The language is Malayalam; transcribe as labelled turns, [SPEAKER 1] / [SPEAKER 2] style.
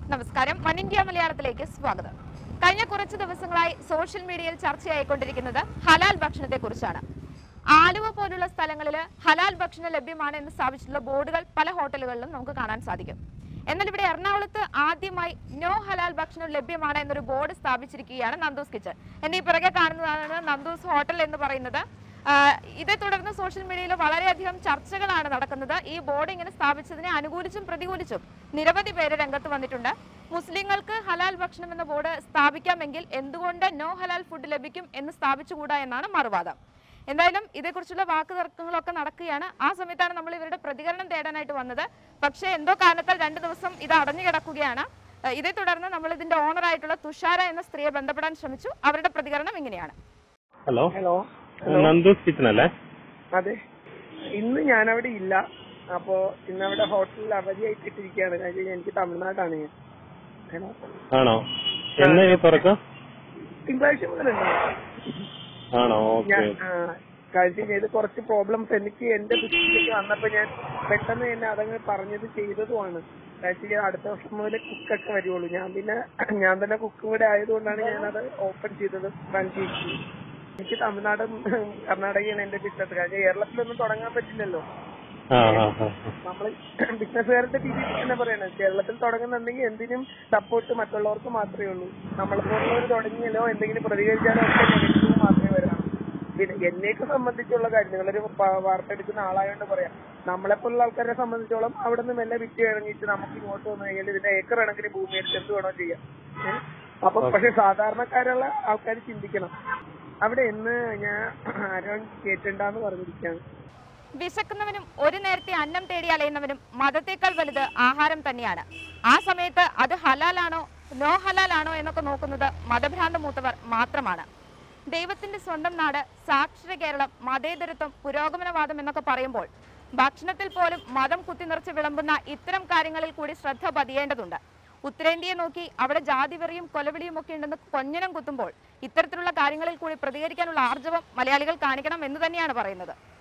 [SPEAKER 1] നമസ്കാരം. വൺ ഇന്ത്യ മലയാളത്തിലേക്ക് സ്വാഗതം. കഴിഞ്ഞ കുറച്ച് ദിവസങ്ങളായി സോഷ്യൽ മീഡിയയിൽ ചർച്ചയായിക്കൊണ്ടിരിക്കുന്നത് ഹലാൽ ഭക്ഷണത്തെക്കുറിച്ചാണ്. ആലുവ പോലുള്ള സ്ഥലങ്ങളിൽ ഹലാൽ ഭക്ഷണം ലഭ്യമാണ് എന്ന് സ്ഥാപിച്ചിട്ടുള്ള ബോർഡുകൾ പല ഹോട്ടലുകളിലും നമുക്ക് കാണാൻ സാധിക്കും. എന്നാൽ ഇവിടെ എറണാകുളത്ത് ആദ്യമായി നോ ഹലാൽ ഭക്ഷണം ലഭ്യമാണ് എന്നൊരു ബോർഡ് സ്ഥാപിച്ചിരിക്കുകയാണ് നന്ദൂസ് കിച്ചൺ. എന്നീ പിറകെ കാണുന്നതാണ് നന്ദൂസ് ഹോട്ടൽ എന്ന് പറയുന്നത്. ഇതേ തുടർന്ന് സോഷ്യൽ മീഡിയയിൽ വളരെയധികം ചർച്ചകളാണ് നടക്കുന്നത്. ഈ ബോർഡ് ഇങ്ങനെ സ്ഥാപിച്ചതിനെ അനുകൂലിച്ചും പ്രതികൂലിച്ചും നിരവധി പേര് രംഗത്ത് വന്നിട്ടുണ്ട്. മുസ്ലിങ്ങൾക്ക് ഹലാൽ ഭക്ഷണം എന്ന ബോർഡ് സ്ഥാപിക്കാമെങ്കിൽ എന്തുകൊണ്ട് നോ ഹലാൽ ഫുഡ് ലഭിക്കും എന്ന് സ്ഥാപിച്ചുകൂടാ എന്നാണ് മറുവാദം. എന്തായാലും ഇതേക്കുറിച്ചുള്ള വാക്ക് തർക്കങ്ങളൊക്കെ നടക്കുകയാണ്. ആ സമയത്താണ് നമ്മൾ ഇവരുടെ പ്രതികരണം തേടാനായിട്ട് വന്നത്. പക്ഷേ എന്തോ കാരണത്താൽ 2 ദിവസം ഇത് അടഞ്ഞു കിടക്കുകയാണ്. ഇതേ തുടർന്ന് നമ്മൾ ഇതിന്റെ ഓണറായിട്ടുള്ള തുഷാര എന്ന സ്ത്രീയെ ബന്ധപ്പെടാൻ ശ്രമിച്ചു. അവരുടെ പ്രതികരണം ഇങ്ങനെയാണ്.
[SPEAKER 2] ഹലോ ഹലോ നന്ദൂസ് കിച്ചൺ അല്ലേ?
[SPEAKER 3] അതെ, ഇന്ന് ഞാനവിടെ ഇല്ല. അപ്പോ ഇന്നവിടെ ഹോട്ടലിൽ അവധിയായിട്ട് ഇട്ടിരിക്കുകയാണ്. എനിക്ക് തമിഴ്നാടാണ് ഞാൻ. ഹലോ
[SPEAKER 2] ആണോ? എന്നാ തുറക്കം?
[SPEAKER 3] തിങ്കളാഴ്ച മുതലുണ്ട്.
[SPEAKER 2] ആണോ?
[SPEAKER 3] കാര്യം ചെയ്ത് കുറച്ച് പ്രോബ്ലംസ് എനിക്ക് എന്റെ ബിസിനസ്സിലേക്ക് വന്നപ്പോ ഞാൻ പെട്ടെന്ന് തന്നെ അതങ്ങ് പറഞ്ഞത് ചെയ്തതുമാണ്. കാര്യം അടുത്ത വർഷം മുതൽ കുക്കൊക്കെ വരുവുള്ളൂ. ഞാൻ തന്നെ കുക്കും കൂടെ ആയതുകൊണ്ടാണ് ഞാനത് ഓപ്പൺ ചെയ്തത്, റൺ ചെയ്തത്. എനിക്ക് തമിഴ്നാടും കർണാടകയാണ് എന്റെ ബിസിനസ്. കാര്യം കേരളത്തിലൊന്നും തുടങ്ങാൻ പറ്റില്ലല്ലോ. നമ്മള് ബിസിനസ്സുകാരുടെ രീതിയിൽ തന്നെ പറയണത്, കേരളത്തിൽ തുടങ്ങുന്നുണ്ടെങ്കിൽ എന്തിനും സപ്പോർട്ട് മറ്റുള്ളവർക്ക് മാത്രമേ ഉള്ളൂ. നമ്മളെപ്പോലുള്ളവർ തുടങ്ങിയല്ലോ എന്തെങ്കിലും പ്രതികരിച്ചാലോ ഒക്കെ നെഗറ്റീവ് മാത്രമേ വരാറുള്ളൂ. പിന്നെ എന്നെയൊക്കെ സംബന്ധിച്ചുള്ള കാര്യം, നിങ്ങളൊരു വാർത്ത എടുക്കുന്ന ആളായോണ്ട് പറയാം, നമ്മളെപ്പോലുള്ള ആൾക്കാരെ സംബന്ധിച്ചോളം അവിടെ നിന്ന് മെല്ലെ വിറ്റ് ഇറങ്ങിയിട്ട് നമുക്ക് ഇങ്ങോട്ട് വന്നു കഴിഞ്ഞാൽ ഇതിന്റെ ഏക്കർ കണക്കിന് ഭൂമി എടുത്ത് എന്ത് വേണോ ചെയ്യാം. അപ്പൊ പക്ഷെ സാധാരണക്കാരുള്ള ആൾക്കാർ ചിന്തിക്കണം. അവിടെ ഇന്ന് ഞാൻ ആരോ കേട്ടിണ്ടാന്ന് പറഞ്ഞിരിക്കുകയാണ്.
[SPEAKER 1] വിശക്കുന്നവനും ഒരു നേരത്തെ അന്നം തേടി അലയുന്നവനും മതത്തേക്കാൾ വലുത് ആഹാരം തന്നെയാണ്. ആ സമയത്ത് അത് ഹലാലാണോ നോ ഹലാലാണോ എന്നൊക്കെ നോക്കുന്നത് മതഭ്രാന്ത മൂത്തവർ മാത്രമാണ്. ദൈവത്തിന്റെ സ്വന്തം നാട്, സാക്ഷര കേരളം, മതേതരത്വം, പുരോഗമനവാദം എന്നൊക്കെ പറയുമ്പോൾ ഭക്ഷണത്തിൽ പോലും മതം കുത്തിനിറച്ച് വിളമ്പുന്ന ഇത്തരം കാര്യങ്ങളിൽ കൂടി ശ്രദ്ധ പതിയേണ്ടതുണ്ട്. ഉത്തരേന്ത്യയെ നോക്കി അവിടെ ജാതിവെറിയും കൊലവിളിയും ഒക്കെ ഉണ്ടെന്ന് കൊഞ്ഞനം കുത്തുമ്പോൾ ഇത്തരത്തിലുള്ള കാര്യങ്ങളിൽ കൂടി പ്രതികരിക്കാനുള്ള ആർജവം മലയാളികൾ കാണിക്കണം എന്ന് തന്നെയാണ് പറയുന്നത്.